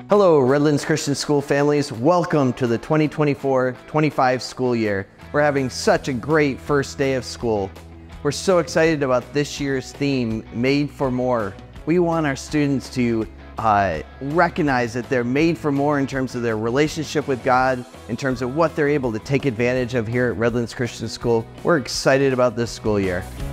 Hello, Redlands Christian School families. Welcome to the 2024-25 school year. We're having such a great first day of school. We're so excited about this year's theme, Made for More. We want our students to recognize that they're made for more in terms of their relationship with God, in terms of what they're able to take advantage of here at Redlands Christian School. We're excited about this school year.